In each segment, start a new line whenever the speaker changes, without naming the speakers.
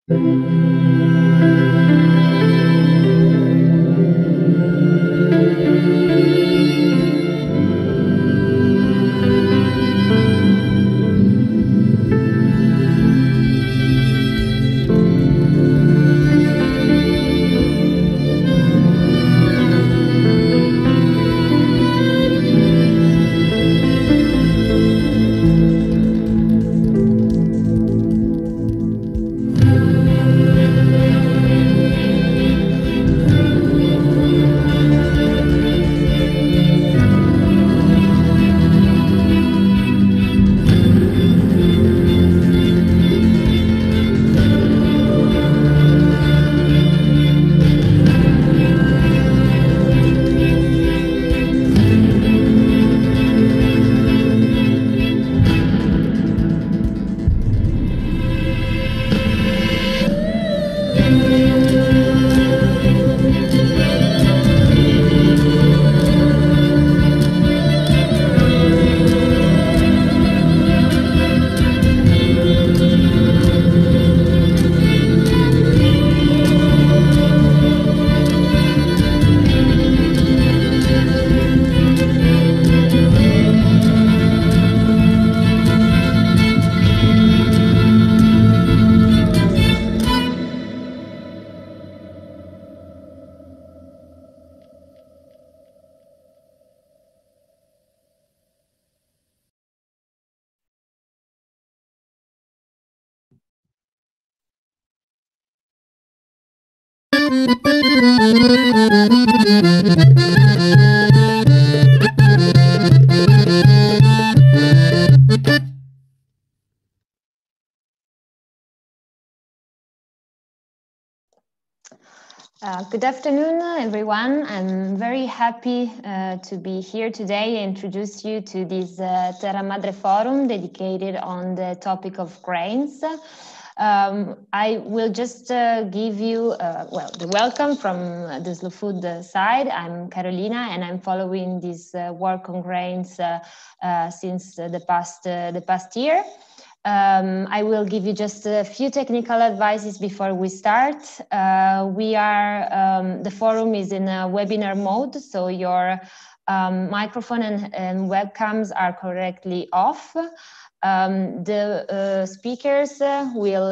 Good afternoon, everyone. I'm very happy to be here today and introduce you to this Terra Madre Forum dedicated on the topic of grains. I will just give you, the welcome from the Slow Food side. I'm Carolina, and I'm following this work on grains since the past year. I will give you just a few technical advices before we start. The forum is in a webinar mode, so your microphone and webcams are correctly off. The speakers will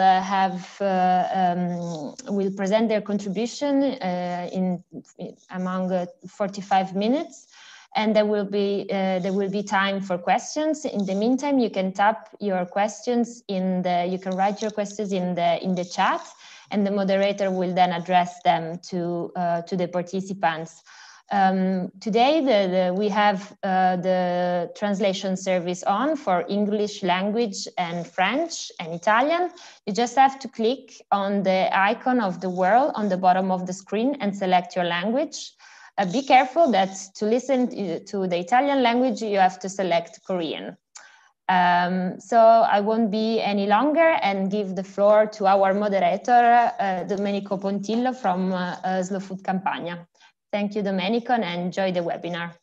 present their contribution among 45 minutes. And there will be time for questions. In the meantime, you can type your questions you can write your questions in the chat, and the moderator will then address them to the participants. Today, we have the translation service on for English language and French and Italian. You just have to click on the icon of the world on the bottom of the screen and select your language. Be careful that to listen to the Italian language, you have to select Korean. So I won't be any longer and give the floor to our moderator, Domenico Pontillo from Slow Food Campania. Thank you, Domenico, and enjoy the webinar.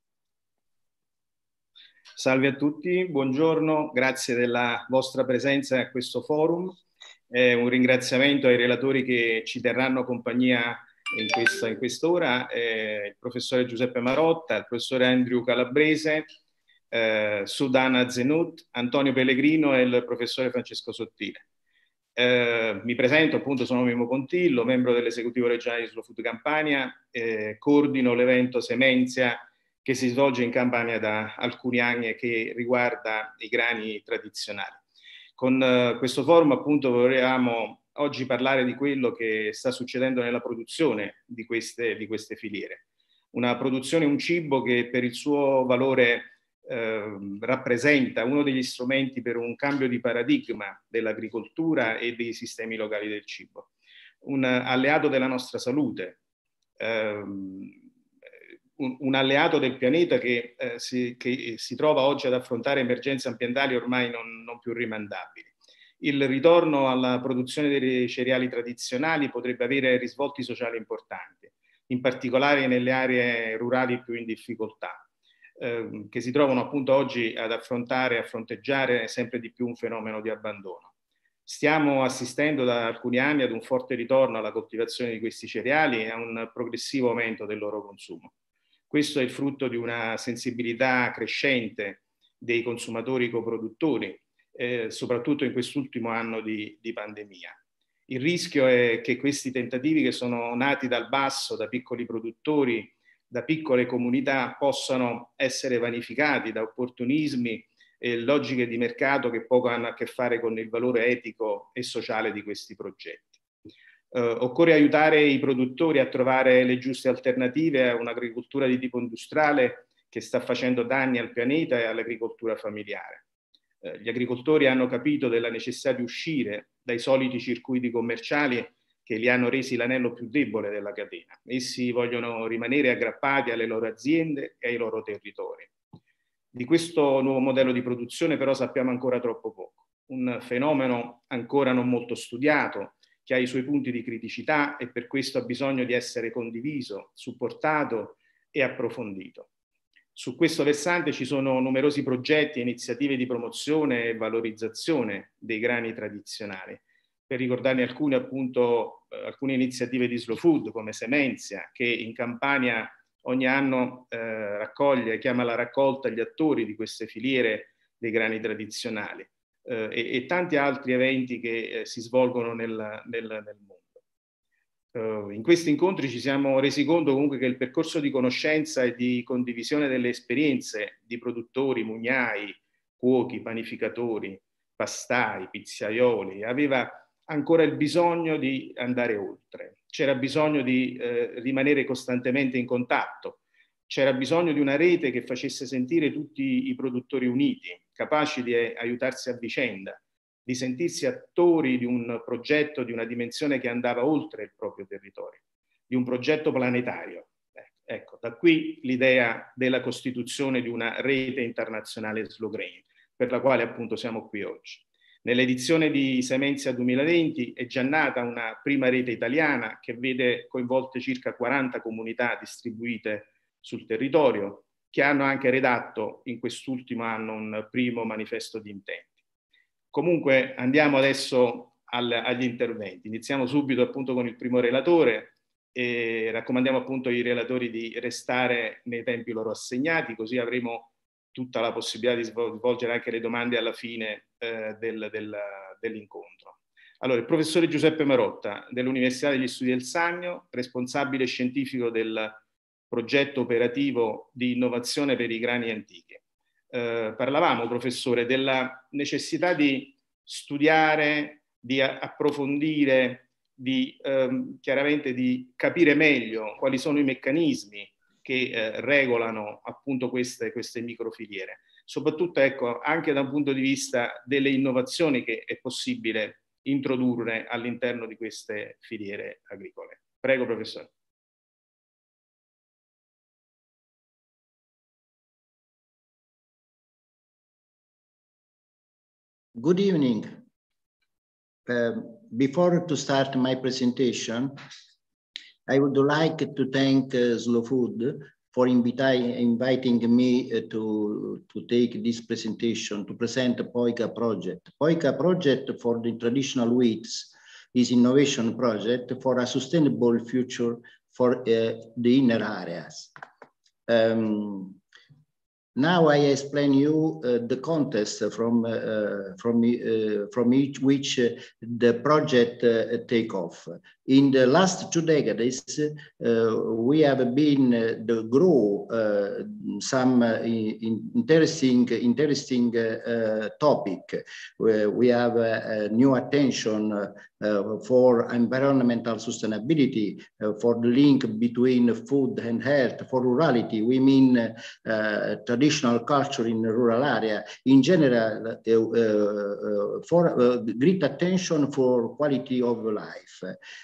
Salve a tutti, buongiorno, grazie della vostra presenza a questo forum. Un ringraziamento ai relatori che ci terranno compagnia in quest'ora, il professore Giuseppe Marotta, il professore Andrew Calabrese, Sudana Zenut, Antonio Pellegrino e il professore Francesco Sottile. Mi presento, appunto, sono Mimmo Pontillo, membro dell'esecutivo regionale di Slow Food Campania, coordino l'evento Semenzia che si svolge in Campania da alcuni anni e che riguarda i grani tradizionali. Con questo forum, appunto, volevamo oggi parlare di quello che sta succedendo nella produzione di queste filiere. Una produzione, un cibo che per il suo valore rappresenta uno degli strumenti per un cambio di paradigma dell'agricoltura e dei sistemi locali del cibo. Un alleato della nostra salute, un alleato del pianeta che si trova oggi ad affrontare emergenze ambientali ormai non più rimandabili. Il ritorno alla produzione dei cereali tradizionali potrebbe avere risvolti sociali importanti, in particolare nelle aree rurali più in difficoltà, che si trovano appunto oggi a fronteggiare sempre di più un fenomeno di abbandono. Stiamo assistendo da alcuni anni ad un forte ritorno alla coltivazione di questi cereali e a un progressivo aumento del loro consumo. Questo è il frutto di una sensibilità crescente dei consumatori coproduttori, soprattutto in quest'ultimo anno di pandemia. Il rischio è che questi tentativi, che sono nati dal basso, da piccoli produttori, da piccole comunità, possano essere vanificati da opportunismi e logiche di mercato che poco hanno a che fare con il valore etico e sociale di questi progetti. Occorre aiutare i produttori a trovare le giuste alternative a un'agricoltura di tipo industriale che sta facendo danni al pianeta e all'agricoltura familiare. Gli agricoltori hanno capito della necessità di uscire dai soliti circuiti commerciali che li hanno resi l'anello più debole della catena. Essi vogliono rimanere aggrappati alle loro aziende e ai loro territori. Di questo nuovo modello di produzione però sappiamo ancora troppo poco. Un fenomeno ancora non molto studiato, che ha i suoi punti di criticità e per questo ha bisogno di essere condiviso, supportato e approfondito. Su questo versante ci sono numerosi progetti e iniziative di promozione e valorizzazione dei grani tradizionali. Per ricordarne alcune, appunto, alcune iniziative di Slow Food come Semenzia, che in Campania ogni anno chiama alla raccolta gli attori di queste filiere dei grani tradizionali. E tanti altri eventi che si svolgono nel mondo. In questi incontri ci siamo resi conto comunque che il percorso di conoscenza e di condivisione delle esperienze di produttori, mugnai, cuochi, panificatori, pastai, pizzaioli aveva ancora il bisogno di andare oltre. C'era bisogno di rimanere costantemente in contatto. C'era bisogno di una rete che facesse sentire tutti i produttori uniti, capaci di aiutarsi a vicenda, di sentirsi attori di un progetto di una dimensione che andava oltre il proprio territorio, di un progetto planetario. Ecco, da qui l'idea della costituzione di una rete internazionale Slow Grain, per la quale appunto siamo qui oggi. Nell'edizione di Semenzia 2020 è già nata una prima rete italiana che vede coinvolte circa 40 comunità distribuite sul territorio, che hanno anche redatto in quest'ultimo anno un primo manifesto di intenti. Comunque andiamo adesso agli interventi. Iniziamo subito appunto con il primo relatore e raccomandiamo appunto ai relatori di restare nei tempi loro assegnati, così avremo tutta la possibilità di svolgere anche le domande alla fine dell'incontro. Allora, il professore Giuseppe Marotta dell'Università degli Studi del Sannio, responsabile scientifico del progetto operativo di innovazione per i grani antichi. Parlavamo, professore, della necessità di studiare, di approfondire, chiaramente di capire meglio quali sono i meccanismi che regolano appunto queste microfiliere, soprattutto ecco, anche da un punto di vista delle innovazioni che è possibile introdurre all'interno di queste filiere agricole. Prego, professore.
Good evening. Before to start my presentation, I would like to thank Slow Food for inviting me to take this presentation, to present the POICA project. POICA project for the traditional wheats is innovation project for a sustainable future for the inner areas. Now I explain you the context from which the project take off. In the last 2 decades, we have been grow some interesting topic. We have a new attention for environmental sustainability, for the link between food and health, for rurality. We mean traditional culture in the rural area. In general, for great attention for quality of life.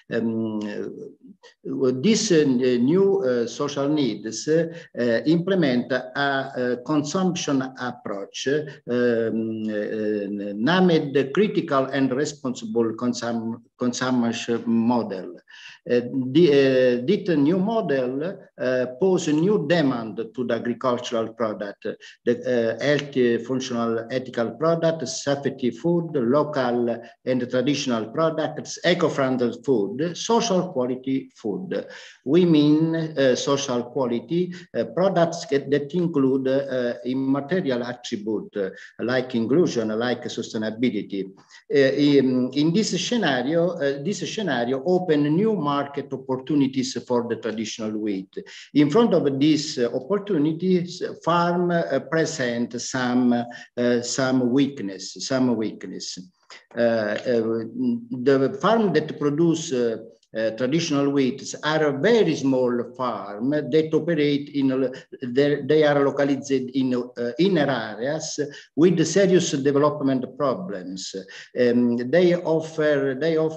This new social needs implement a consumption approach named critical and responsible consumption model. This new model poses a new demand to the agricultural product, the healthy, functional, ethical products, safety food, local and traditional products, eco-friendly food, social quality food. We mean social quality products that include immaterial attributes like inclusion, like sustainability. In this scenario open new market opportunities for the traditional wheat. In front of these opportunities, farm present some weakness. The farm that produce traditional wheats are a very small farm that operate they are localized in inner areas with serious development problems. They offer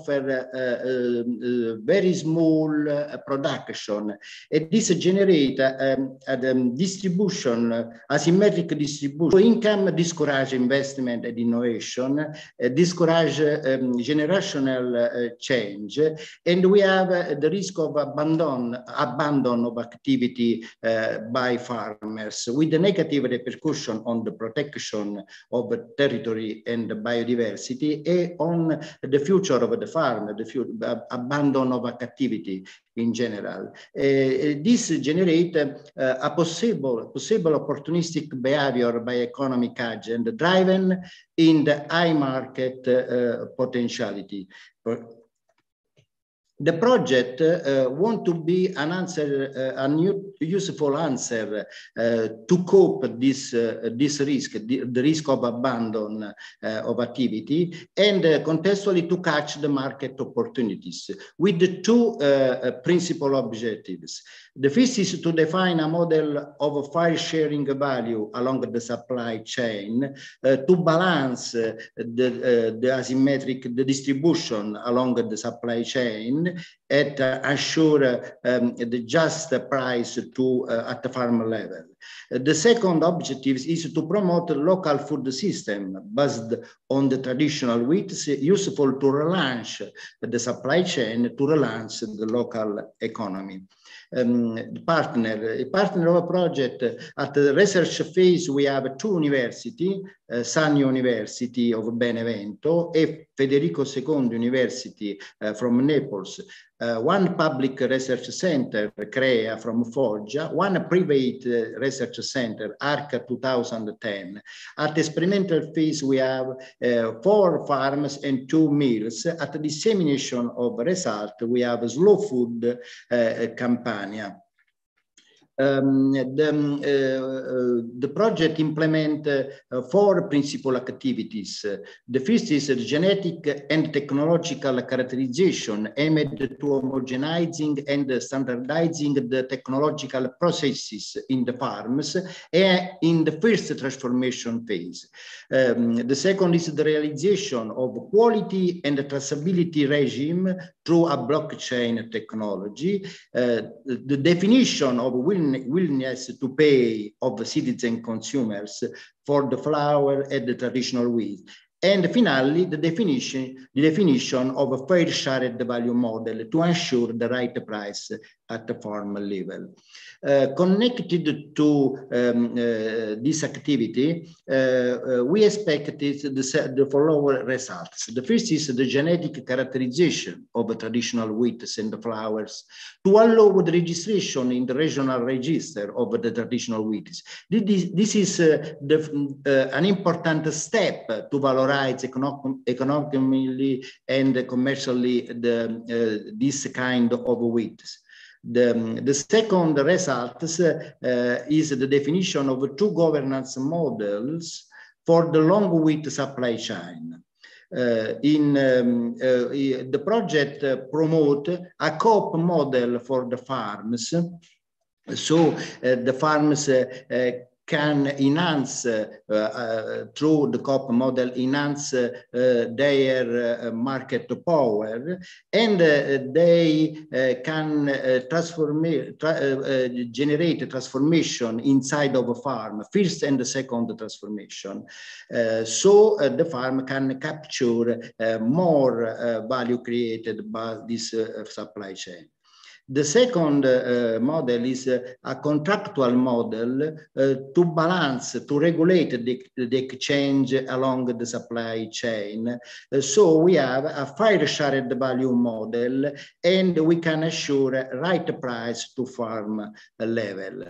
very small production, and this generate distribution, asymmetric distribution. Income discourage investment and innovation, discourage generational change, and we have the risk of abandon of activity by farmers, with the negative repercussion on the protection of territory and biodiversity, and on the future of the farm, the abandon of activity in general. This generate a possible opportunistic behavior by economic agent driven in the high market potentiality. The project want to be an answer, a new useful answer to cope this risk, the risk of abandon of activity, and contextually to catch the market opportunities with the two principal objectives. The first is to define a model of fair sharing value along the supply chain to balance the asymmetric distribution along the supply chain and assure the just price at the farm level. The second objective is to promote a local food system based on the traditional wheats, useful to relaunch the supply chain, to relaunch the local economy. Partner of a project at the research phase, we have two universities, Sani University of Benevento and Federico II University from Naples, one public research center, CREA from Foggia, one private research center, ARCA 2010. At the experimental phase, we have 4 farms and 2 mills. At the dissemination of result, we have Slow Food Campania. The project implement 4 principal activities. The first is the genetic and technological characterization aimed to homogenizing and standardizing the technological processes in the farms and in the first transformation phase. The second is the realization of quality and traceability regime through a blockchain technology, the definition of willingness to pay of citizen consumers for the flour and the traditional wheat. And finally, the definition of a fair shared value model to ensure the right price at the farm level. Connected to this activity, we expected the following results. The first is the genetic characterization of traditional wheats and flours to allow the registration in the regional register of the traditional wheats. This is an important step to valorize economically and commercially this kind of wheats. The second result is the definition of 2 governance models for the long wheat supply chain. The project promote a co-op model for the farms. So the farms can enhance through the COP model, enhance their market power, and they can generate transformation inside of a farm, first and second transformation. So the farm can capture more value created by this supply chain. The second model is a contractual model to balance, to regulate the exchange along the supply chain. So we have a fair shared value model, and we can assure right price to farm level.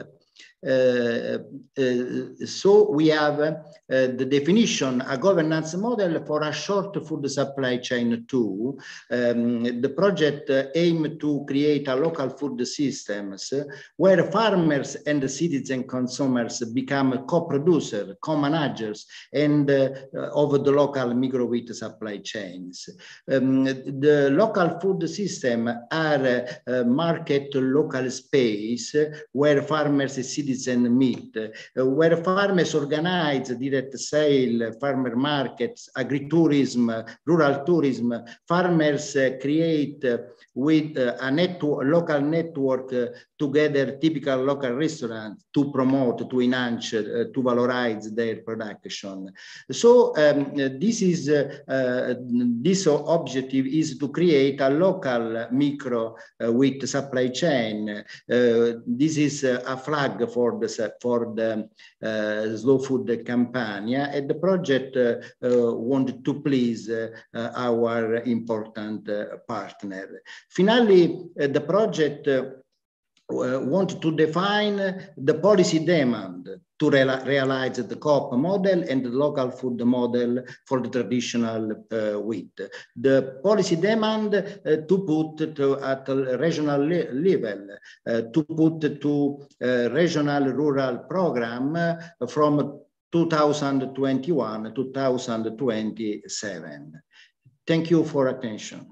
So we have the definition, a governance model for a short food supply chain too. The project aims to create a local food systems where farmers and citizen consumers become co-producers, co-managers, and of the local micro-wheat supply chains. The local food system are market local space where farmers and citizens meet, where farmers organize direct sale, farmer markets, agritourism, rural tourism. Farmers create with a network, local network together typical local restaurants to promote, to enhance, to valorize their production. So this objective is to create a local micro wheat supply chain. This is a flag for the Slow Food Campania, and the project wanted to please our important partner. Finally, the project want to define the policy demand to realize the COP model and the local food model for the traditional wheat. The policy demand to put at a regional level, to put to regional rural program from 2021 to 2027. Thank you for attention.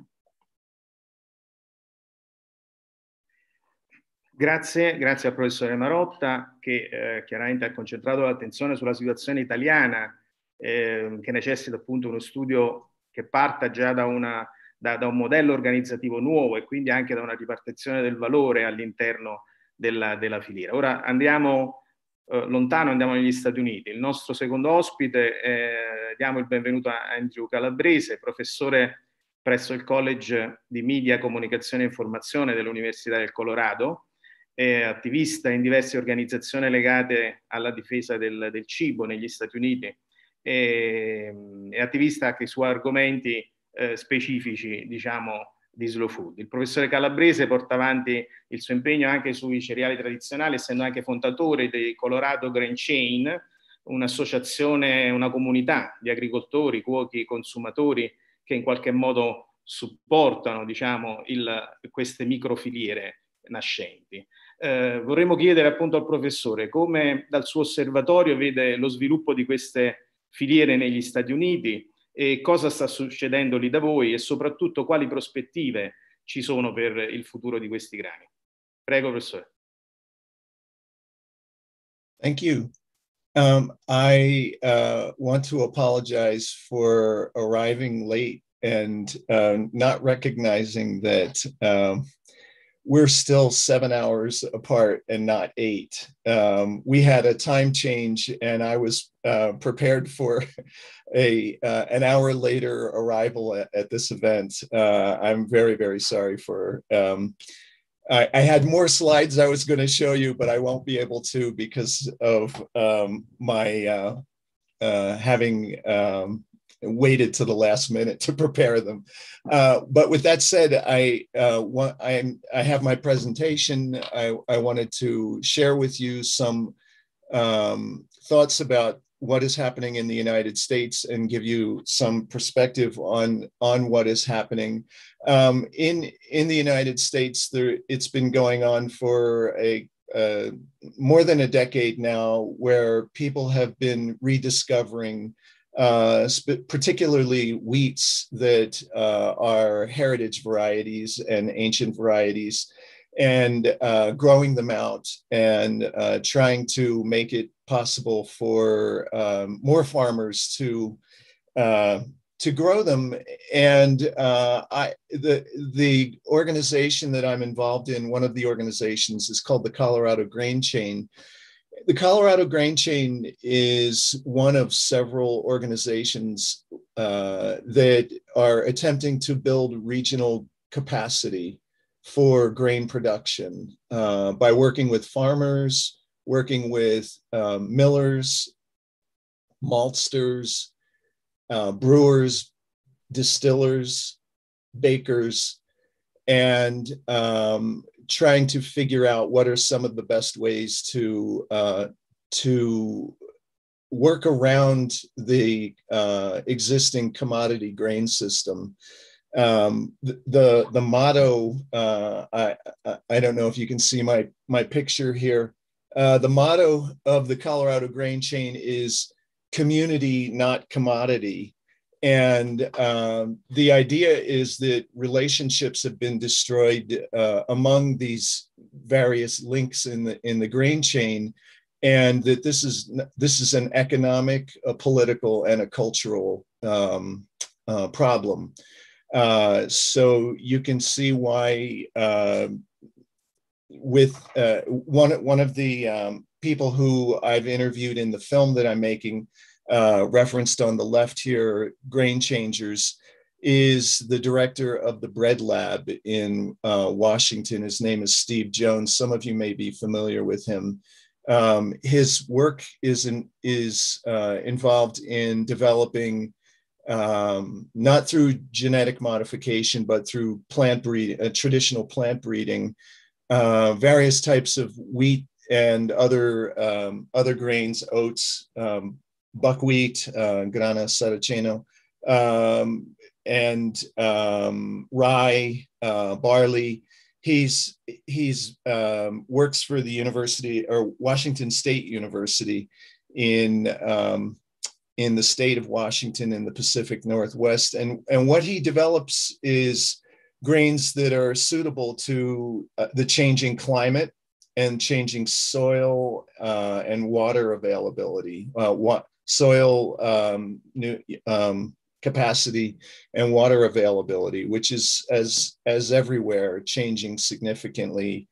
Grazie al professore Marotta che chiaramente ha concentrato l'attenzione sulla situazione italiana che necessita appunto uno studio che parta già da un modello organizzativo nuovo e quindi anche da una ripartizione del valore all'interno della filiera. Ora andiamo lontano, andiamo negli Stati Uniti. Il nostro secondo ospite, diamo il benvenuto a Andrew Calabrese, professore presso il College di Media, Comunicazione e Informazione dell'Università del Colorado. È attivista in diverse organizzazioni legate alla difesa del cibo negli Stati Uniti, è attivista anche su argomenti specifici, diciamo, di slow food. Il professore Calabrese porta avanti il suo impegno anche sui cereali tradizionali, essendo anche fondatore dei Colorado Grain Chain, un'associazione, una comunità di agricoltori, cuochi, consumatori che in qualche modo supportano, diciamo, queste microfiliere nascenti. Vorremmo chiedere appunto al professore come dal suo osservatorio vede lo sviluppo di queste filiere negli Stati Uniti e cosa sta succedendo lì da voi e soprattutto quali prospettive ci sono per il futuro di questi grani. Prego, professore.
Thank you. I want to apologize for arriving late and not recognizing that we're still 7 hours apart and not 8. We had a time change and I was prepared for an hour later arrival at this event. I'm very, very sorry for, I had more slides I was going to show you, but I won't be able to because of my having waited to the last minute to prepare them. But with that said, I have my presentation. I wanted to share with you some thoughts about what is happening in the United States and give you some perspective on what is happening. In the United States, it's been going on for more than a decade now, where people have been rediscovering particularly wheats that are heritage varieties and ancient varieties. and growing them out and trying to make it possible for more farmers to grow them. And the organization that I'm involved in, one of the organizations, is called the Colorado Grain Chain. The Colorado Grain Chain is one of several organizations that are attempting to build regional capacity for grain production by working with farmers, working with millers, maltsters, brewers, distillers, bakers, and trying to figure out what are some of the best ways to work around the existing commodity grain system. The motto, I don't know if you can see my picture here. The motto of the Colorado Grain Chain is community, not commodity. And the idea is that relationships have been destroyed among these various links in the grain chain, and that this is an economic, a political, and a cultural problem. So you can see why with one of the people who I've interviewed in the film that I'm making, referenced on the left here, Grain Changers, is the director of the Bread Lab in Washington. His name is Steve Jones. Some of you may be familiar with him. His work is involved in developing, not through genetic modification, but through plant breeding, traditional plant breeding, various types of wheat and other grains, oats, buckwheat, grana saraceno, and rye, barley. He's works for the University, or Washington State University, in the state of Washington in the Pacific Northwest. And what he develops is grains that are suitable to the changing climate and changing soil and water availability, soil capacity and water availability, which is, as everywhere, changing significantly.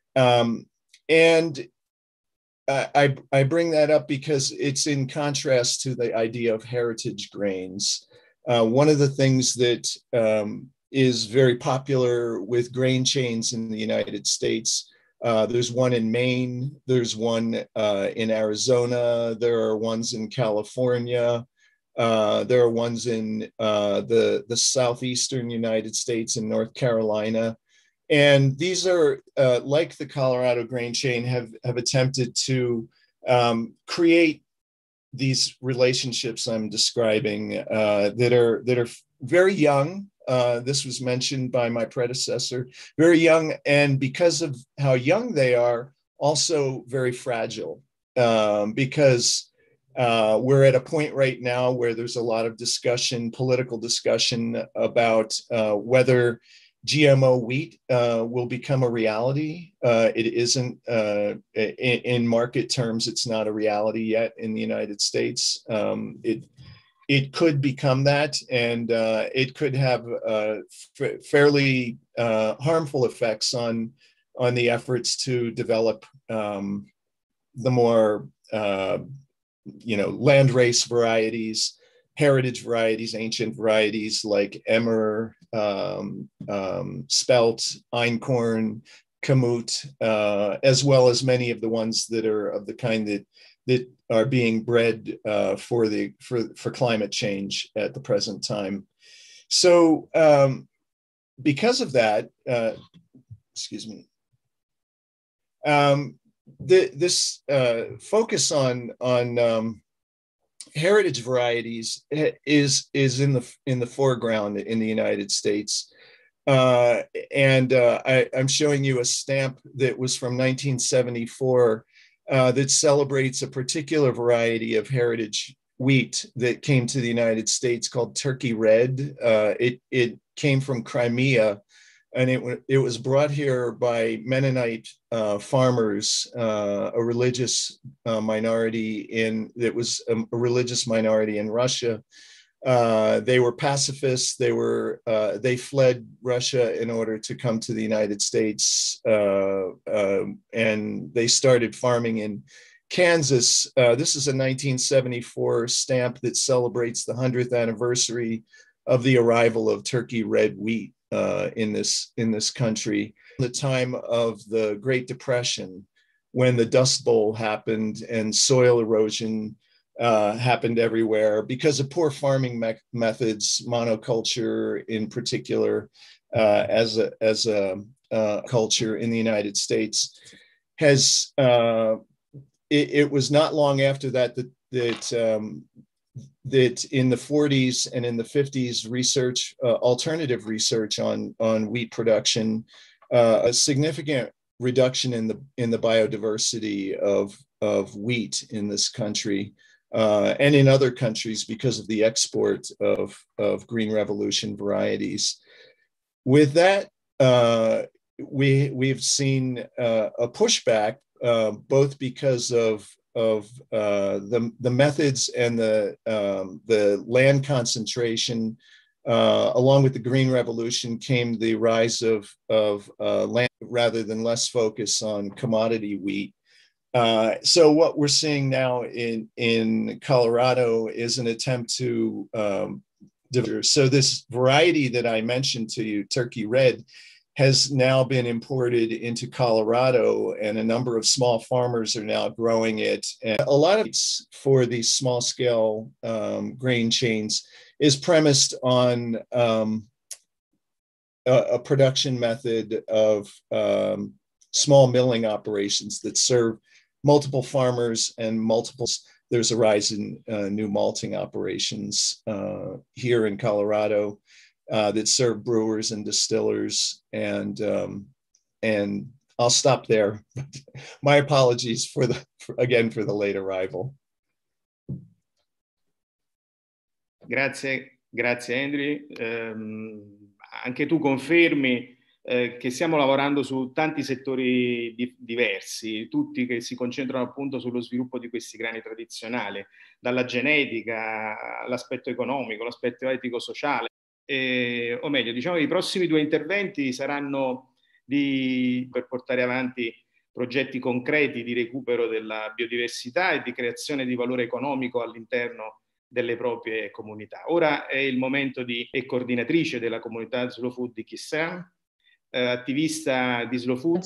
And I bring that up because it's in contrast to the idea of heritage grains. One of the things that is very popular with grain chains in the United States, there's one in Maine, there's one in Arizona, there are ones in California, there are ones in the southeastern United States in North Carolina. And these are, like the Colorado Grain Chain, have attempted to create these relationships I'm describing that are very young. This was mentioned by my predecessor, very young, and because of how young they are, also very fragile, because we're at a point right now where there's a lot of discussion, political discussion, about whether GMO wheat will become a reality. It isn't, in market terms, it's not a reality yet in the United States. It could become that, and it could have fairly harmful effects on the efforts to develop the more landrace varieties, heritage varieties, ancient varieties like emmer, spelt, einkorn, kamut, as well as many of the ones that are of the kind that are being bred for climate change at the present time. So because of that, excuse me, this focus on heritage varieties is in the foreground in the United States. And I'm showing you a stamp that was from 1974 that celebrates a particular variety of heritage wheat that came to the United States called Turkey Red. It came from Crimea and it was brought here by Mennonite farmers, a religious minority that was a religious minority in Russia. They were pacifists. They fled Russia in order to come to the United States, and they started farming in Kansas. This is a 1974 stamp that celebrates the 100th anniversary of the arrival of Turkey red wheat in this country. The time of the Great Depression, when the Dust Bowl happened and soil erosion happened everywhere because of poor farming methods, monoculture in particular, as a culture in the United States, has it was not long after that that in the 40s and in the 50s, research, alternative research on wheat production, a significant reduction in the biodiversity of wheat in this country and in other countries because of the export of Green Revolution varieties. With that, we've seen a pushback, both because of the methods and the land concentration. Along with the Green Revolution came the rise of land rather than less focus on commodity wheat. So what we're seeing now in Colorado is an attempt to so this variety that I mentioned to you, Turkey Red, has now been imported into Colorado, and a number of small farmers are now growing it. And a lot of it's for these small scale grain chains is premised on a production method of small milling operations that serve multiple farmers and there's a rise in new malting operations here in Colorado that serve brewers and distillers, and I'll stop there. My apologies for the late arrival.
Grazie Henry. Anche tu confermi che stiamo lavorando su tanti settori diversi, tutti che si concentrano appunto sullo sviluppo di questi grani tradizionali, dalla genetica all'aspetto economico, l'aspetto etico-sociale. O meglio, diciamo che i prossimi due interventi saranno per portare avanti progetti concreti di recupero della biodiversità e di creazione di valore economico all'interno delle proprie comunità. Ora è il momento è coordinatrice della comunità Slow Food di Kissam, attivista di Slow Food.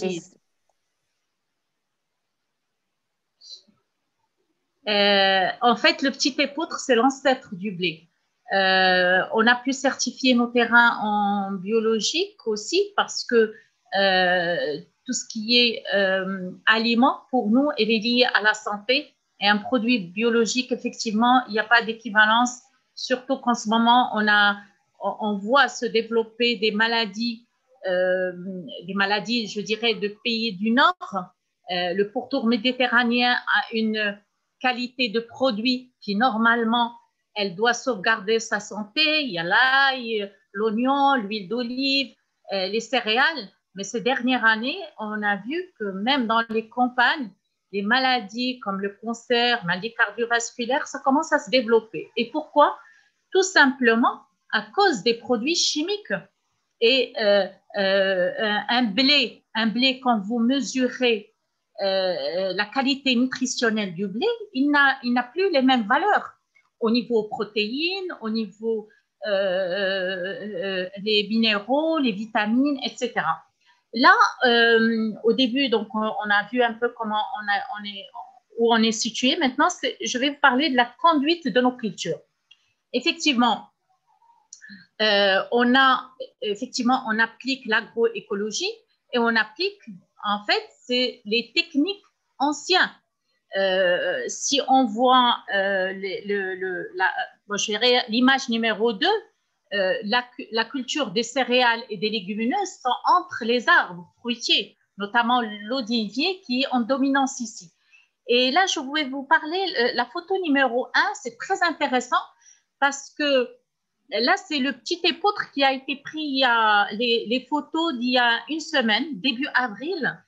En fait, le petit épeautre, c'est l'ancêtre du blé. On a pu certifier nos terrains en biologique aussi parce que tout ce qui est aliment, pour nous, est lié à la santé. Et un produit biologique, effectivement, il n'y a pas d'équivalence, surtout qu'en ce moment, on voit se développer des maladies, je dirais, de pays du Nord. Le pourtour méditerranéen a une qualité de produit qui, normalement, elle doit sauvegarder sa santé. Il y a l'ail, l'oignon, l'huile d'olive, les céréales. Mais ces dernières années, on a vu que même dans les campagnes, les maladies comme le cancer, maladies cardiovasculaires, ça commence à se développer. Et pourquoi? Tout simplement à cause des produits chimiques. Et un blé, quand vous mesurez la qualité nutritionnelle du blé, il n'a plus les mêmes valeurs au niveau protéines, au niveau les minéraux, les vitamines, etc. Là, au début, donc, on a vu un peu comment où on est situé. Maintenant, je vais vous parler de la conduite de nos cultures. Effectivement, on applique l'agroécologie et on applique, en fait, c'est les techniques anciennes. Si on voit l'image numéro 2, la culture des céréales et des légumineuses sont entre les arbres fruitiers, notamment l'olivier qui est en dominance ici. Et là, je voulais vous parler, la photo numéro 1, c'est très intéressant parce que là, c'est le petit épeautre qui a été pris il y a les photos d'il y a une semaine, début avril.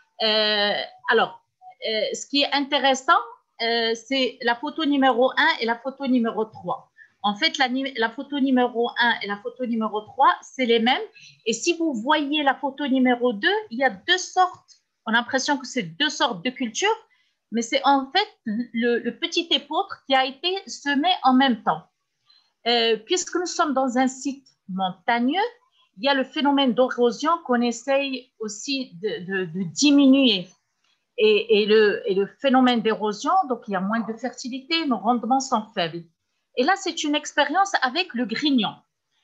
Alors, ce qui est intéressant, c'est la photo numéro 1 et la photo numéro 3. En fait, la photo numéro 1 et la photo numéro 3, c'est les mêmes. Et si vous voyez la photo numéro 2, il y a deux sortes. On a l'impression que c'est deux sortes de cultures, mais c'est en fait le petit épeautre qui a été semé en même temps. Puisque nous sommes dans un site montagneux, il y a le phénomène d'érosion qu'on essaye aussi de diminuer. Et le phénomène d'érosion, donc il y a moins de fertilité, nos rendements sont faibles. Et là, c'est une expérience avec le grignon.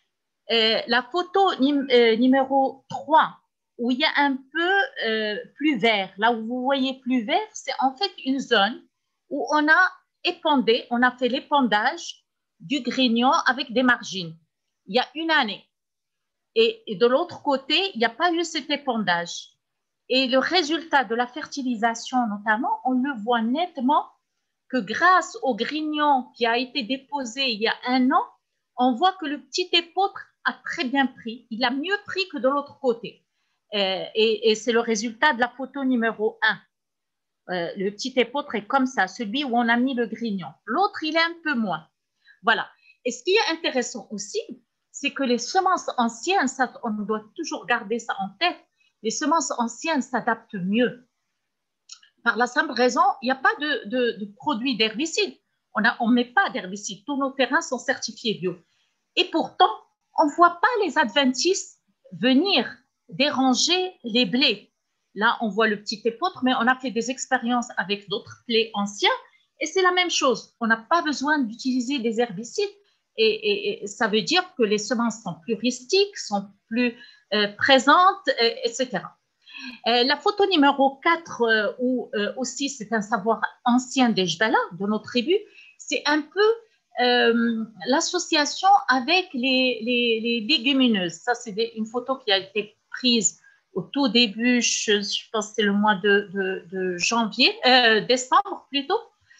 La photo numéro 3, où il y a un peu plus vert, là où vous voyez plus vert, c'est en fait une zone où on a épandé, on a fait l'épandage du grignon avec des margines. Il y a une année. Et de l'autre côté, il n'y a pas eu cet épandage. Et le résultat de la fertilisation, notamment, on le voit nettement que grâce au grignon qui a été déposé il y a un an, on voit que le petit épeautre a très bien pris. Il a mieux pris que de l'autre côté. Et c'est le résultat de la photo numéro 1. Le petit épeautre est comme ça, celui où on a mis le grignon. L'autre, il est un peu moins. Voilà. Et ce qui est intéressant aussi, c'est que les semences anciennes, ça, on doit toujours garder ça en tête, les semences anciennes s'adaptent mieux. Par la simple raison, il n'y a pas de produits d'herbicides. On ne met pas d'herbicides. Tous nos terrains sont certifiés bio. Et pourtant, on ne voit pas les adventistes venir déranger les blés. Là, on voit le petit épeautre, mais on a fait des expériences avec d'autres blés anciens et c'est la même chose. On n'a pas besoin d'utiliser des herbicides et ça veut dire que les semences sont plus rustiques, sont plus présentes, etc. La photo numéro 4, où aussi c'est un savoir ancien des Jbala, de nos tribus, c'est un peu l'association avec les légumineuses. Ça, c'est une photo qui a été prise au tout début, je pense que c'est le mois de janvier, décembre plutôt.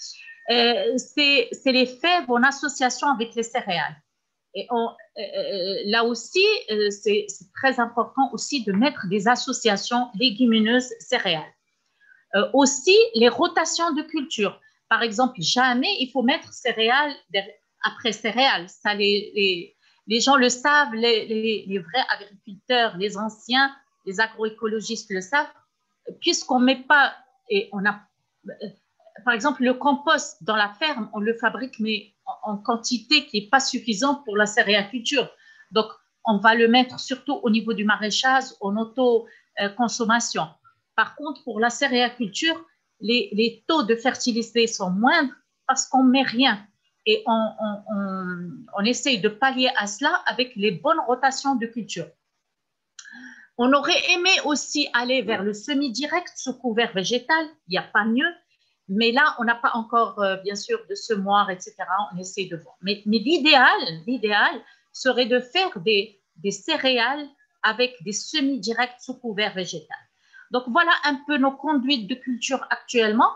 C'est les fèves en association avec les céréales. Et là aussi, c'est très important aussi de mettre des associations légumineuses céréales. Aussi, les rotations de culture. Par exemple, jamais il faut mettre céréales après céréales. Ça, les gens le savent, les vrais agriculteurs, les anciens, les agroécologistes le savent, puisqu'on ne met pas, et on a, par exemple, le compost dans la ferme, on le fabrique, mais en quantité qui n'est pas suffisante pour la céréaculture. Donc, on va le mettre surtout au niveau du maraîchage, en auto-consommation. Par contre, pour la céréaculture, les taux de fertilité sont moindres parce qu'on ne met rien. Et on essaye de pallier à cela avec les bonnes rotations de culture. On aurait aimé aussi aller vers le semi-direct sous couvert végétal, il n'y a pas mieux. Mais là, on n'a pas encore, bien sûr, de semoir, etc. On essaie de voir. Mais l'idéal serait de faire des céréales avec des semi-directs sous couvert végétal. Donc, voilà un peu nos conduites de culture actuellement.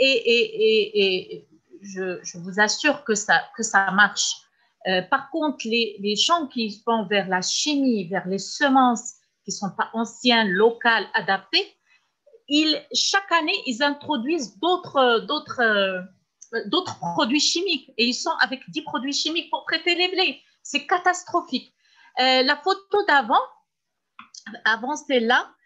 Et je vous assure que ça marche. Par contre, les champs qui vont vers la chimie, vers les semences qui ne sont pas anciennes, locales, adaptées, chaque année, ils introduisent d'autres produits chimiques et ils sont avec 10 produits chimiques pour traiter les blés. C'est catastrophique. La photo d'avant, celle-là,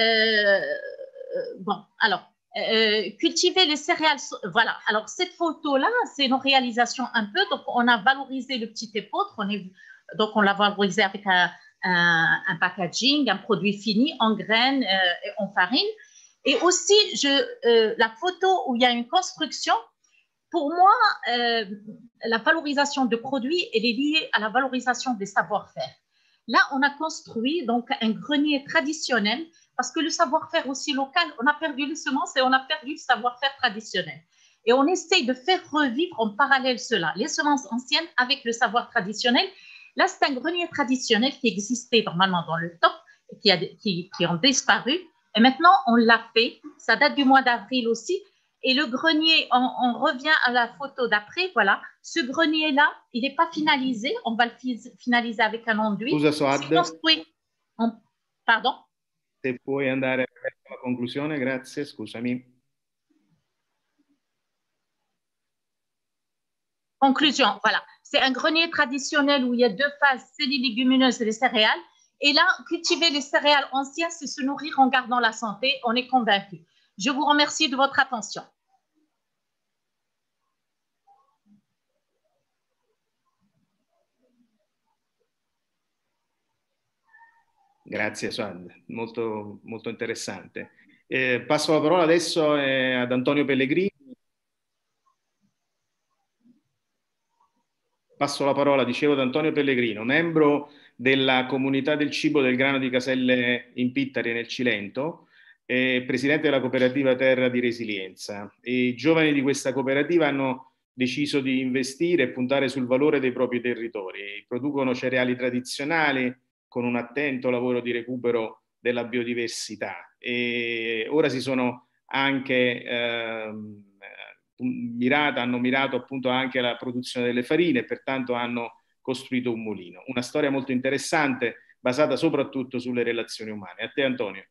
bon, alors, cultiver les céréales, voilà. Alors, cette photo-là, c'est une réalisation un peu. Donc, on a valorisé le petit épeautre, donc on l'a valorisé avec un packaging, un produit fini en graines et en farine. Et aussi, la photo où il y a une construction, pour moi, la valorisation de produits, elle est liée à la valorisation des savoir-faire. Là, on a construit donc un grenier traditionnel parce que le savoir-faire aussi local, on a perdu les semences et on a perdu le savoir-faire traditionnel. Et on essaye de faire revivre en parallèle cela, les semences anciennes avec le savoir traditionnel. Là, c'est un grenier traditionnel qui existait normalement dans le temps, qui ont disparu. Et maintenant, on l'a fait. Ça date du mois d'avril aussi. Et le grenier, on revient à la photo d'après, voilà. Ce grenier-là, il n'est pas finalisé. On va le finaliser avec un enduit. C'est construit. Pardon?
Se puoi andare verso la conclusione, grazie, scusami.
Conclusion, voilà. C'est un grenier traditionnel où il y a deux phases, c'est les légumineuses et les céréales. Et là, cultiver les céréales anciennes, c'est se nourrir en gardant la santé. On est convaincus. Je vous remercie de votre attention.
Grazie Suad, molto, molto interessante. Passo la parola adesso ad Antonio Pellegrini. Passo la parola, dicevo, ad Antonio Pellegrino, membro della comunità del cibo del grano di Caselle in Pittari nel Cilento, presidente della cooperativa Terra di Resilienza. I giovani di questa cooperativa hanno deciso di investire e puntare sul valore dei propri territori. Producono cereali tradizionali con un attento lavoro di recupero della biodiversità e ora si sono anche hanno mirato appunto anche alla produzione delle farine e pertanto hanno costruito un mulino. Una storia molto interessante basata soprattutto sulle relazioni umane. A te Antonio.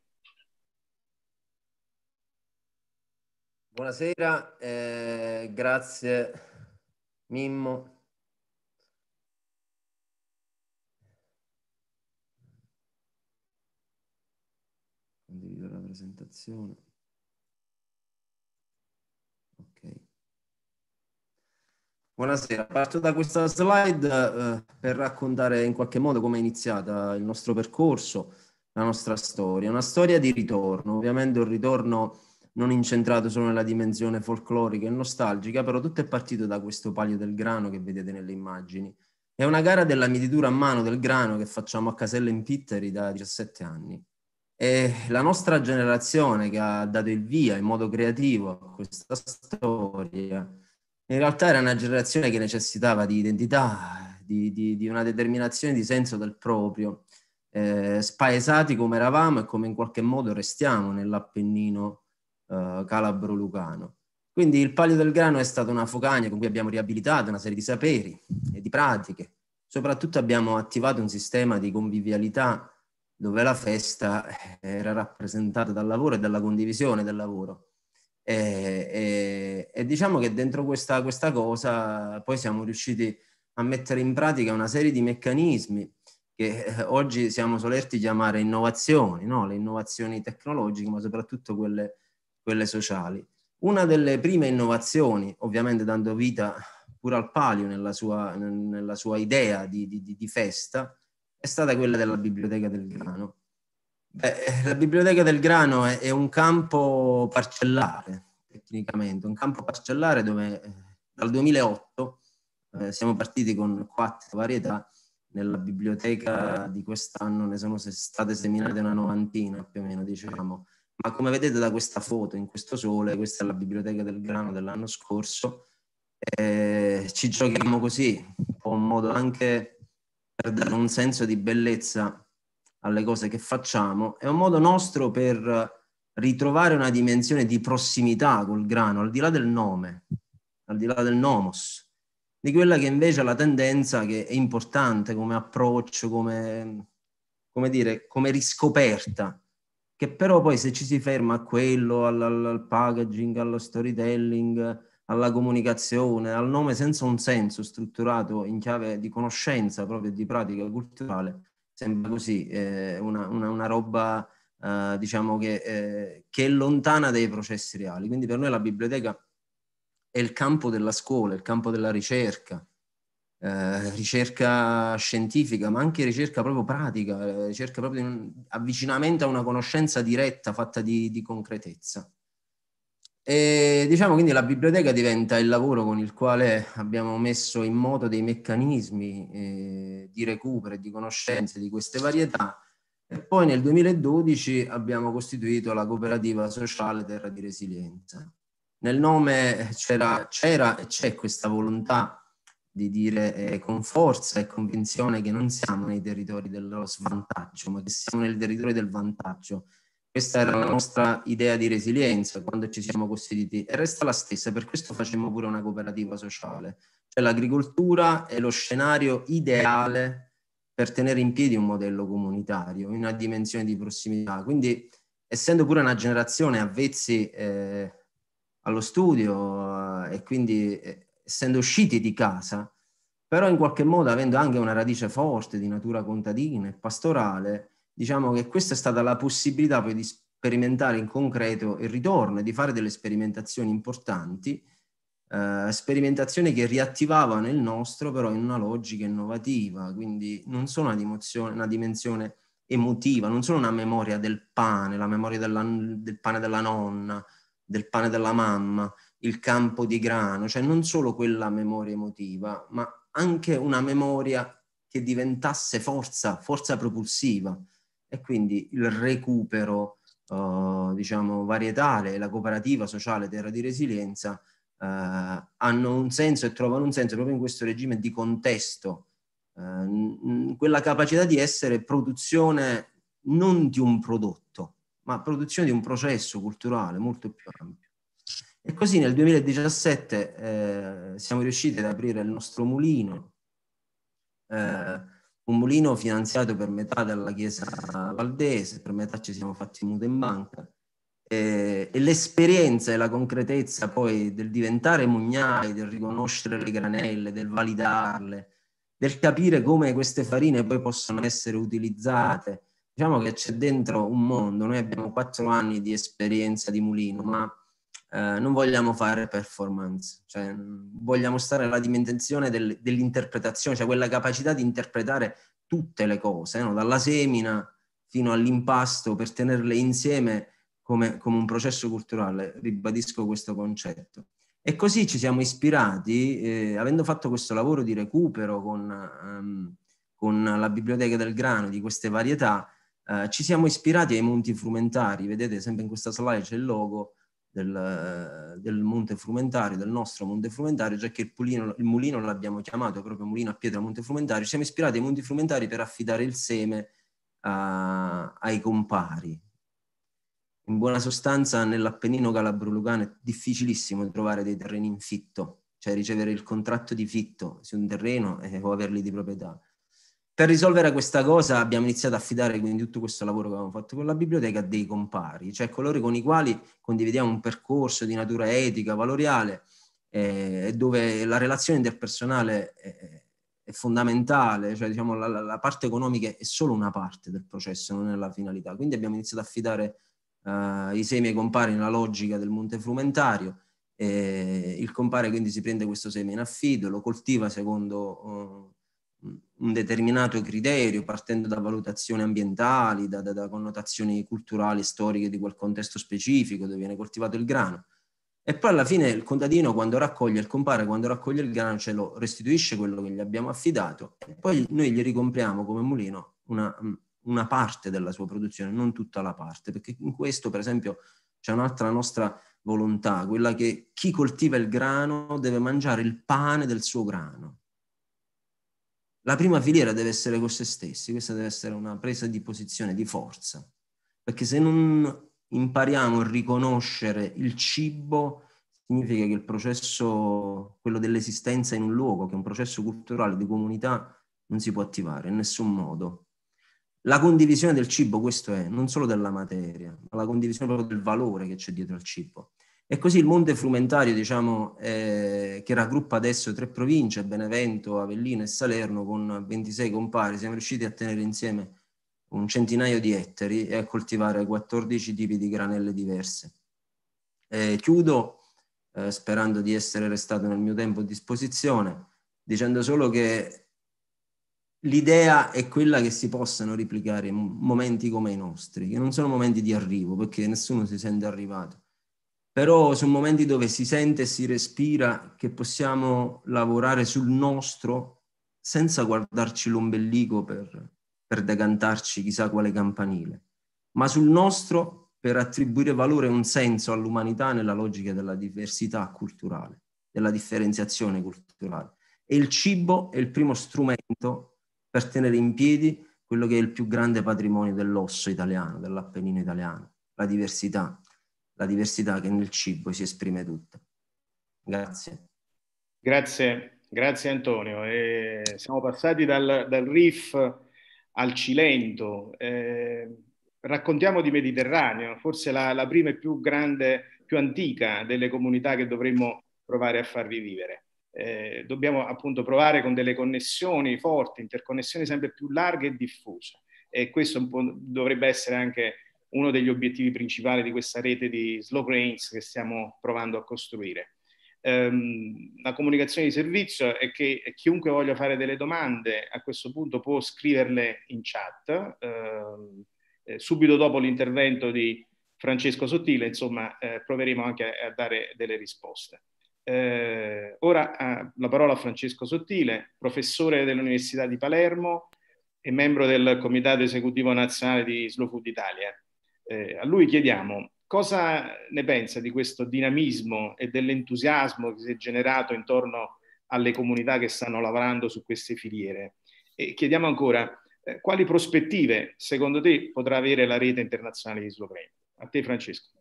Buonasera, grazie Mimmo. Condivido la presentazione. Ok. Buonasera, parto da questa slide per raccontare in qualche modo come è iniziata il nostro percorso, la nostra storia. Una storia di ritorno, ovviamente un ritorno non incentrato solo nella dimensione folclorica e nostalgica, però tutto è partito da questo palio del grano che vedete nelle immagini. È una gara della mietitura a mano del grano che facciamo a Caselle in Pitteri da 17 anni. E la nostra generazione che ha dato il via in modo creativo a questa storia, in realtà era una generazione che necessitava di identità, di una determinazione di senso del proprio, spaesati come eravamo e come in qualche modo restiamo nell'Appennino calabro-lucano. Quindi il palio del grano è stata una focagna con cui abbiamo riabilitato una serie di saperi e di pratiche. Soprattutto abbiamo attivato un sistema di convivialità dove la festa era rappresentata dal lavoro e dalla condivisione del lavoro. E diciamo che dentro questa cosa poi siamo riusciti a mettere in pratica una serie di meccanismi che oggi siamo solerti chiamare innovazioni, no? Le innovazioni tecnologiche, ma soprattutto quelle sociali. Una delle prime innovazioni, ovviamente dando vita pure al palio nella sua idea di festa, è stata quella della Biblioteca del Grano. La Biblioteca del Grano è un campo parcellare, tecnicamente, un campo parcellare dove dal 2008 siamo partiti con 4 varietà. Nella biblioteca di quest'anno ne sono state seminate una 90, più o meno, diciamo. Ma come vedete da questa foto, in questo sole, questa è la Biblioteca del Grano dell'anno scorso. Ci giochiamo così, un po' un modo anche per dare un senso di bellezza alle cose che facciamo, è un modo nostro per ritrovare una dimensione di prossimità col grano, al di là del nome, al di là del nomos, di quella che invece è la tendenza, che è importante come approccio, come riscoperta, che però poi se ci si ferma a quello, al packaging, allo storytelling, alla comunicazione, al nome senza un senso strutturato in chiave di conoscenza proprio di pratica culturale, sembra così una roba diciamo che è lontana dai processi reali. Quindi per noi la biblioteca è il campo della scuola, il campo della ricerca, ricerca scientifica, ma anche ricerca proprio pratica, ricerca proprio di un avvicinamento a una conoscenza diretta fatta di concretezza. E diciamo quindi la biblioteca diventa il lavoro con il quale abbiamo messo in moto dei meccanismi di recupero e di conoscenze di queste varietà, e poi nel 2012 abbiamo costituito la cooperativa sociale Terra di Resilienza. Nel nome c'era e c'è questa volontà di dire con forza e convinzione che non siamo nei territori dello svantaggio, ma che siamo nel territorio del vantaggio. Questa era la nostra idea di resilienza quando ci siamo costituiti e resta la stessa, per questo facemmo pure una cooperativa sociale. Cioè l'agricoltura è lo scenario ideale per tenere in piedi un modello comunitario in una dimensione di prossimità. Quindi, essendo pure una generazione avvezzi allo studio e quindi essendo usciti di casa, però in qualche modo avendo anche una radice forte di natura contadina e pastorale, diciamo che questa è stata la possibilità poi di sperimentare in concreto il ritorno e di fare delle sperimentazioni importanti, sperimentazioni che riattivavano il nostro però in una logica innovativa, quindi non solo una dimensione emotiva, non solo una memoria del pane, la memoria del pane della nonna, del pane della mamma, il campo di grano, cioè non solo quella memoria emotiva, ma anche una memoria che diventasse forza propulsiva. E quindi il recupero, diciamo, varietale e la cooperativa sociale Terra di Resilienza hanno un senso e trovano un senso proprio in questo regime di contesto, quella capacità di essere produzione non di un prodotto, ma produzione di un processo culturale molto più ampio. E così nel 2017 siamo riusciti ad aprire il nostro mulino, un mulino finanziato per metà dalla Chiesa Valdese, per metà ci siamo fatti mutuo in banca, e l'esperienza e la concretezza poi del diventare mugnai, del riconoscere le granelle, del validarle, del capire come queste farine poi possono essere utilizzate. Diciamo che c'è dentro un mondo, noi abbiamo 4 anni di esperienza di mulino, ma non vogliamo fare performance, cioè vogliamo stare alla dimensione dell'interpretazione, cioè quella capacità di interpretare tutte le cose, no? Dalla semina fino all'impasto, per tenerle insieme come un processo culturale, ribadisco questo concetto. E così ci siamo ispirati, avendo fatto questo lavoro di recupero con la Biblioteca del Grano di queste varietà, ci siamo ispirati ai monti frumentari. Vedete sempre in questa slide c'è il logo del Monte Frumentario, del nostro Monte Frumentario, già che il mulino l'abbiamo chiamato proprio mulino a pietra Monte Frumentario. Ci siamo ispirati ai Monti Frumentari per affidare il seme ai compari. In buona sostanza nell'Appennino calabro-lucano è difficilissimo trovare dei terreni in fitto, cioè ricevere il contratto di fitto su un terreno o averli di proprietà. Per risolvere questa cosa abbiamo iniziato a affidare quindi tutto questo lavoro che avevamo fatto con la biblioteca a dei compari, cioè coloro con i quali condividiamo un percorso di natura etica, valoriale, dove la relazione interpersonale è fondamentale, cioè diciamo la parte economica è solo una parte del processo, non è la finalità. Quindi abbiamo iniziato a affidare i semi ai compari nella logica del Monte Frumentario. Il compare quindi si prende questo seme in affido, lo coltiva secondo un determinato criterio, partendo da valutazioni ambientali, da connotazioni culturali, storiche di quel contesto specifico dove viene coltivato il grano. E poi alla fine il contadino, quando raccoglie il compare, quando raccoglie il grano, ce lo restituisce quello che gli abbiamo affidato, e poi noi gli ricompriamo come mulino una parte della sua produzione, non tutta la parte, perché in questo per esempio c'è un'altra nostra volontà, quella che chi coltiva il grano deve mangiare il pane del suo grano. La prima filiera deve essere con se stessi, questa deve essere una presa di posizione di forza, perché se non impariamo a riconoscere il cibo, significa che il processo, quello dell'esistenza in un luogo, che è un processo culturale di comunità, non si può attivare in nessun modo. La condivisione del cibo, questo è, non solo della materia, ma la condivisione proprio del valore che c'è dietro al cibo. E così il Monte Frumentario, diciamo, che raggruppa adesso 3 province, Benevento, Avellino e Salerno, con 26 compari, siamo riusciti a tenere insieme un centinaio di ettari e a coltivare 14 tipi di granelle diverse. Chiudo sperando di essere restato nel mio tempo a disposizione, dicendo solo che l'idea è quella che si possano replicare momenti come i nostri, che non sono momenti di arrivo, perché nessuno si sente arrivato, però sono momenti dove si sente e si respira che possiamo lavorare sul nostro senza guardarci l'ombelico per decantarci chissà quale campanile, ma sul nostro per attribuire valore e un senso all'umanità nella logica della diversità culturale, della differenziazione culturale. E il cibo è il primo strumento per tenere in piedi quello che è il più grande patrimonio dell'osso italiano, dell'Appennino italiano, la diversità che nel cibo si esprime tutta. Grazie.
Grazie Antonio. Siamo passati dal Rif al Cilento. Raccontiamo di Mediterraneo, forse la prima e più grande, più antica delle comunità che dovremmo provare a far rivivere. Dobbiamo appunto provare con delle connessioni forti, interconnessioni sempre più larghe e diffuse. E questo un po' dovrebbe essere anche uno degli obiettivi principali di questa rete di slow grains che stiamo provando a costruire. La comunicazione di servizio è che chiunque voglia fare delle domande a questo punto può scriverle in chat subito dopo l'intervento di Francesco Sottile, insomma proveremo anche a dare delle risposte. Ora la parola a Francesco Sottile, professore dell'Università di Palermo e membro del Comitato Esecutivo Nazionale di Slow Food Italia. A lui chiediamo cosa ne pensa di questo dinamismo e dell'entusiasmo che si è generato intorno alle comunità che stanno lavorando su queste filiere. E chiediamo ancora quali prospettive secondo te potrà avere la rete internazionale di Slow Grain? A te Francesco.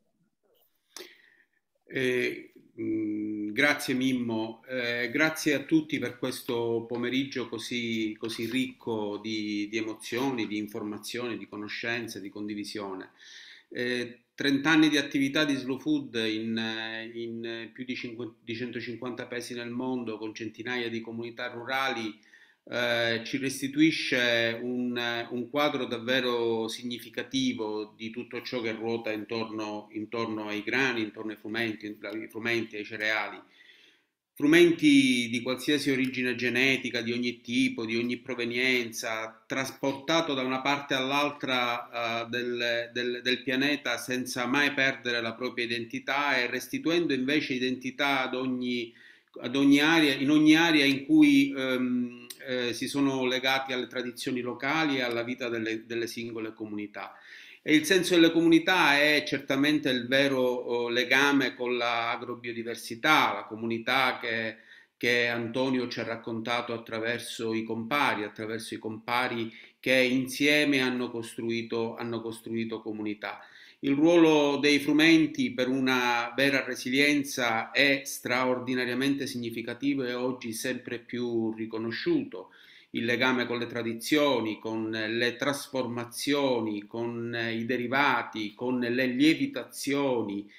Grazie Mimmo, grazie a tutti per questo pomeriggio così ricco di emozioni, di informazioni, di conoscenze, di condivisione. 30 anni di attività di Slow Food in più di 150 paesi nel mondo, con centinaia di comunità rurali, ci restituisce un quadro davvero significativo di tutto ciò che ruota intorno ai grani, intorno ai frumenti, ai cereali. Frumenti di qualsiasi origine genetica, di ogni tipo, di ogni provenienza, trasportato da una parte all'altra del pianeta senza mai perdere la propria identità e restituendo invece identità ad ogni area, in ogni area in cui si sono legati alle tradizioni locali e alla vita delle singole comunità. E il senso delle comunità è certamente il vero legame con l'agrobiodiversità, la comunità che Antonio ci ha raccontato attraverso i compari che insieme hanno costruito comunità. Il ruolo dei frumenti per una vera resilienza è straordinariamente significativo e oggi sempre più riconosciuto. Il legame con le tradizioni, con le trasformazioni, con i derivati, con le lievitazioni,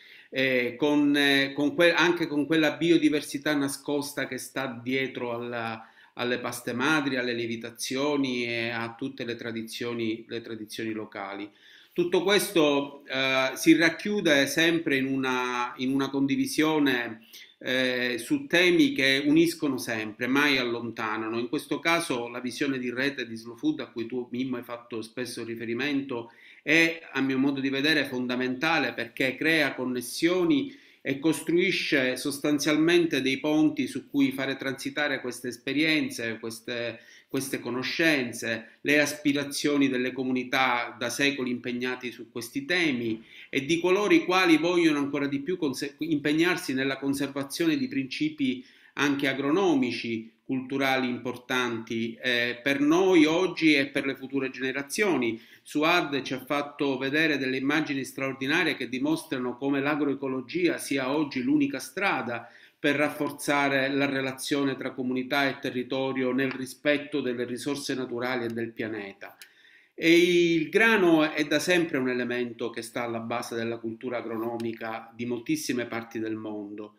anche con quella biodiversità nascosta che sta dietro alle paste madri, alle lievitazioni e a tutte le tradizioni locali. Tutto questo si racchiude sempre in una condivisione su temi che uniscono sempre, mai allontanano. In questo caso la visione di rete di Slow Food, a cui tu Mimmo hai fatto spesso riferimento, è a mio modo di vedere fondamentale perché crea connessioni e costruisce sostanzialmente dei ponti su cui fare transitare queste esperienze, queste conoscenze, le aspirazioni delle comunità da secoli impegnati su questi temi e di coloro i quali vogliono ancora di più impegnarsi nella conservazione di principi anche agronomici, culturali importanti per noi oggi e per le future generazioni. Suad ci ha fatto vedere delle immagini straordinarie che dimostrano come l'agroecologia sia oggi l'unica strada per rafforzare la relazione tra comunità e territorio nel rispetto delle risorse naturali e del pianeta. E il grano è da sempre un elemento che sta alla base della cultura agronomica di moltissime parti del mondo.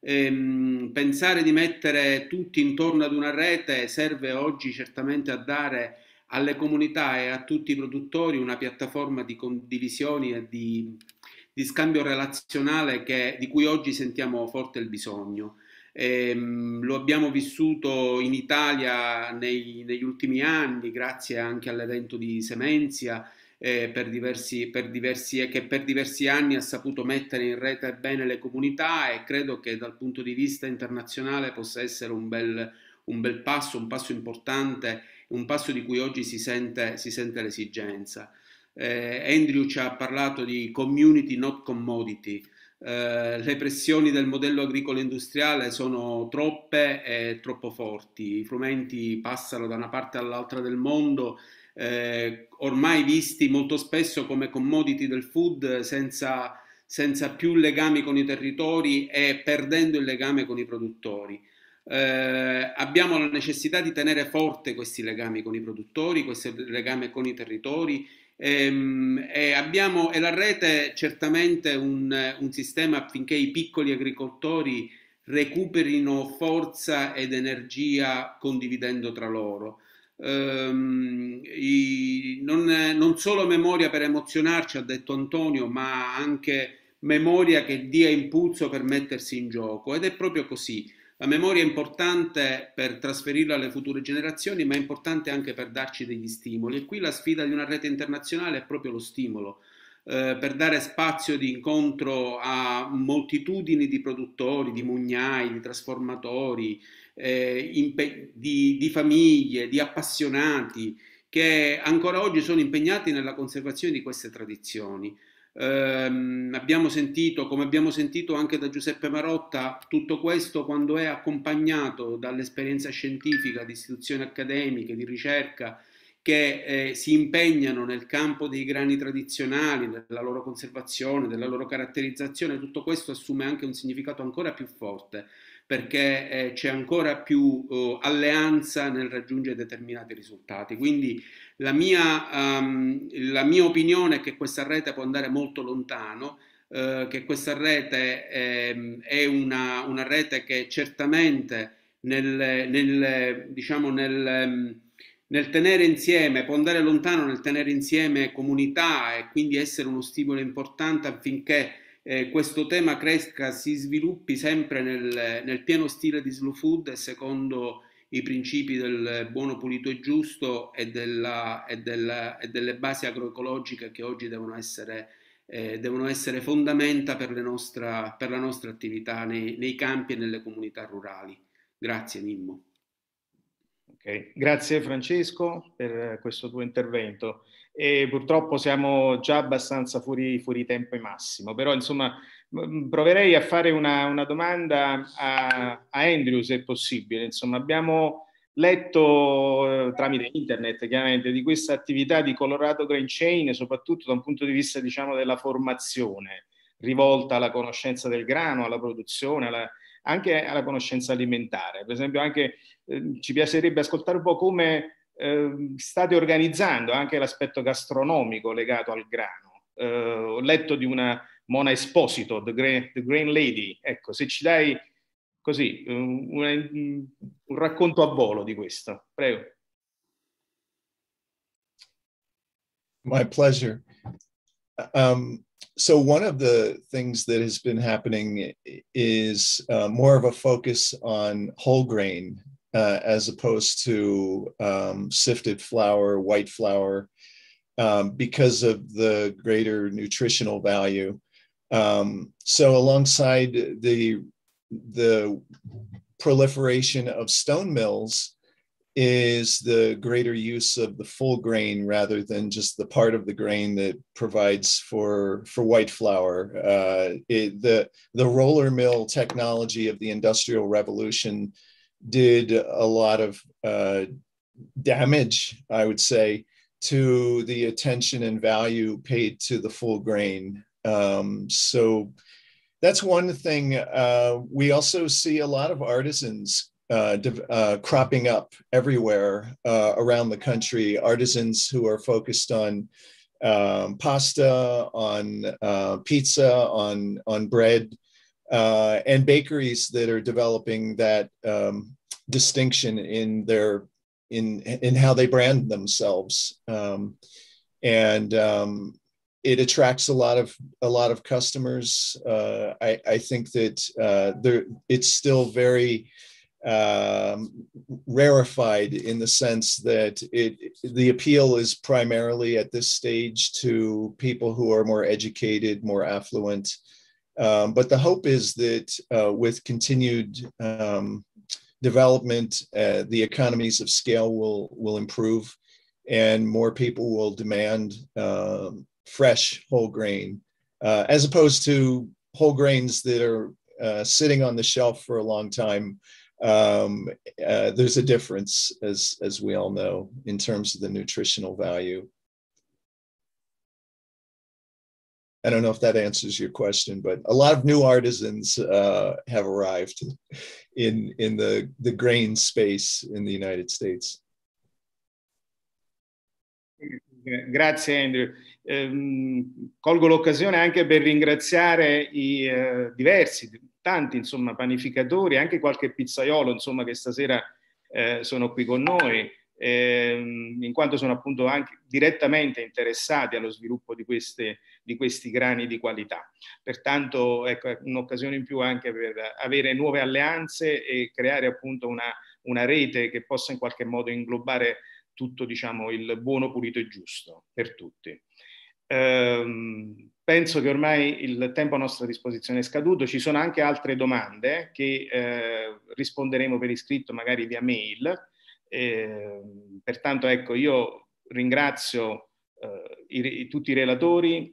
Pensare di mettere tutti intorno ad una rete serve oggi certamente a dare alle comunità e a tutti i produttori una piattaforma di condivisioni e di scambio relazionale di cui oggi sentiamo forte il bisogno. Lo abbiamo vissuto in Italia negli ultimi anni, grazie anche all'evento di Semenzia, che per diversi anni ha saputo mettere in rete bene le comunità e credo che dal punto di vista internazionale possa essere un bel passo, un passo importante, un passo di cui oggi si sente l'esigenza. Andrew ci ha parlato di community not commodity. Le pressioni del modello agricolo industriale sono troppe e troppo forti. I frumenti passano da una parte all'altra del mondo ormai visti molto spesso come commodity del food, senza più legami con i territori e perdendo il legame con i produttori. Abbiamo la necessità di tenere forte questi legami con i produttori, questo legame con i territori, e la rete certamente un sistema affinché i piccoli agricoltori recuperino forza ed energia condividendo tra loro. Non solo memoria per emozionarci, ha detto Antonio, ma anche memoria che dia impulso per mettersi in gioco, ed è proprio così. La memoria è importante per trasferirla alle future generazioni, ma è importante anche per darci degli stimoli, e qui la sfida di una rete internazionale è proprio lo stimolo, per dare spazio di incontro a moltitudini di produttori, di mugnai, di trasformatori, di famiglie, di appassionati che ancora oggi sono impegnati nella conservazione di queste tradizioni. Abbiamo sentito, come abbiamo sentito anche da Giuseppe Marotta, tutto questo quando è accompagnato dall'esperienza scientifica di istituzioni accademiche, di ricerca, che si impegnano nel campo dei grani tradizionali, della loro conservazione, della loro caratterizzazione. Tutto questo assume anche un significato ancora più forte, perché c'è ancora più alleanza nel raggiungere determinati risultati. Quindi la mia opinione è che questa rete può andare molto lontano, che questa rete è una rete che certamente nel tenere insieme, può andare lontano nel tenere insieme comunità, e quindi essere uno stimolo importante affinché questo tema cresca, si sviluppi sempre nel pieno stile di Slow Food e secondo i principi del buono, pulito e giusto e delle basi agroecologiche che oggi devono essere fondamenta per la nostra attività nei campi e nelle comunità rurali. Grazie Mimmo.
Okay. Grazie Francesco per questo tuo intervento. E purtroppo siamo già abbastanza fuori tempo massimo, però insomma proverei a fare una domanda a Andrew, se è possibile. Insomma, abbiamo letto tramite internet chiaramente di questa attività di Colorado Grain Chain, soprattutto da un punto di vista, diciamo, della formazione rivolta alla conoscenza del grano, alla produzione, anche alla conoscenza alimentare. Per esempio anche ci piacerebbe ascoltare un po' come state organizzando anche l'aspetto gastronomico legato al grano. Ho letto di una Mona Esposito, The Grain Lady. Ecco, se ci dai così un racconto a volo di questo. Prego.
My pleasure. So one of the things that has been happening is more of a focus on whole grain as opposed to sifted flour, white flour, because of the greater nutritional value. So alongside the proliferation of stone mills is the greater use of the full grain rather than just the part of the grain that provides for white flour. The roller mill technology of the Industrial Revolution did a lot of damage, I would say, to the attention and value paid to the full grain. So that's one thing. We also see a lot of artisans cropping up everywhere around the country, artisans who are focused on pasta, on pizza, on bread, and bakeries that are developing that distinction in how they brand themselves, and it attracts a lot of customers. I think that it's still very rarefied in the sense that the appeal is primarily at this stage to people who are more educated, more affluent. But the hope is that with continued development, the economies of scale will improve, and more people will demand fresh whole grain, as opposed to whole grains that are sitting on the shelf for a long time, there's a difference, as we all know, in terms of the nutritional value. I don't know if that answers your question, but a lot of new artisans have arrived in the grain space in the United States.
Grazie Andrew. Colgo l'occasione anche per ringraziare i tanti insomma panificatori, anche qualche pizzaiolo insomma che stasera sono qui con noi, in quanto sono appunto anche direttamente interessati allo sviluppo di questi grani di qualità. Pertanto ecco, è un'occasione in più anche per avere nuove alleanze e creare appunto una rete che possa in qualche modo inglobare tutto, diciamo, il buono, pulito e giusto per tutti. Penso che ormai il tempo a nostra disposizione è scaduto. Ci sono anche altre domande che risponderemo per iscritto, magari via mail. Pertanto ecco, io ringrazio tutti i relatori.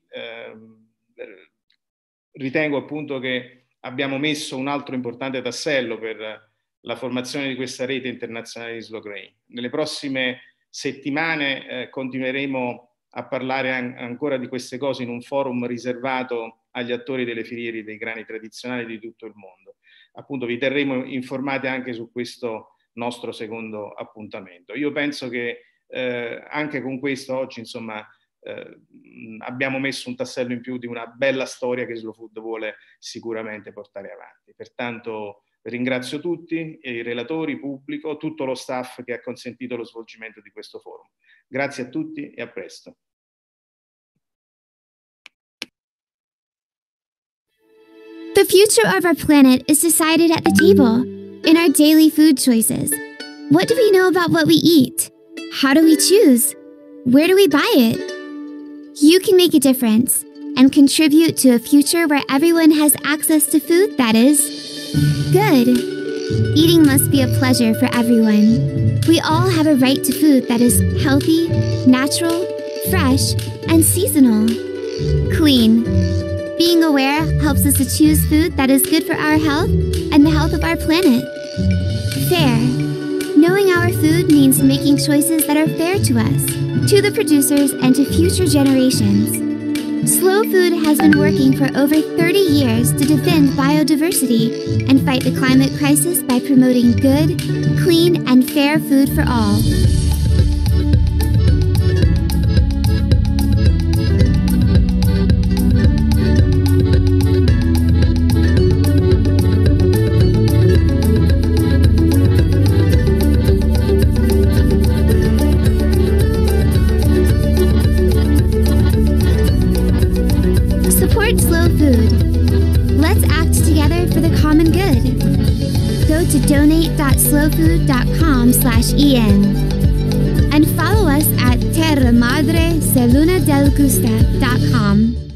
Ritengo appunto che abbiamo messo un altro importante tassello per la formazione di questa rete internazionale di Slow Grain. Nelle prossime settimane continueremo a parlare ancora di queste cose in un forum riservato agli attori delle filiere dei grani tradizionali di tutto il mondo. Appunto vi terremo informati anche su questo nostro secondo appuntamento. Io penso che anche con questo oggi insomma abbiamo messo un tassello in più di una bella storia che Slow Food vuole sicuramente portare avanti. Pertanto ringrazio tutti, i relatori, pubblico, tutto lo staff che ha consentito lo svolgimento di questo forum. Grazie a tutti e a presto.
The future of our planet is decided at the table, in our daily food choices. What do we know about what we eat? How do we choose? Where do we buy it? You can make a difference and contribute to a future where everyone has access to food that is good. Eating must be a pleasure for everyone. We all have a right to food that is healthy, natural, fresh, and seasonal. Clean. Being aware helps us to choose food that is good for our health and the health of our planet. Fair. Knowing our food means making choices that are fair to us, to the producers, and to future generations. Slow Food has been working for over 30 years to defend biodiversity and fight the climate crisis by promoting good, clean, and fair food for all. Slow Food. Let's act together for the common good. Go to donate.slowfood.com/en and follow us at terramadreselunadelgusta.com.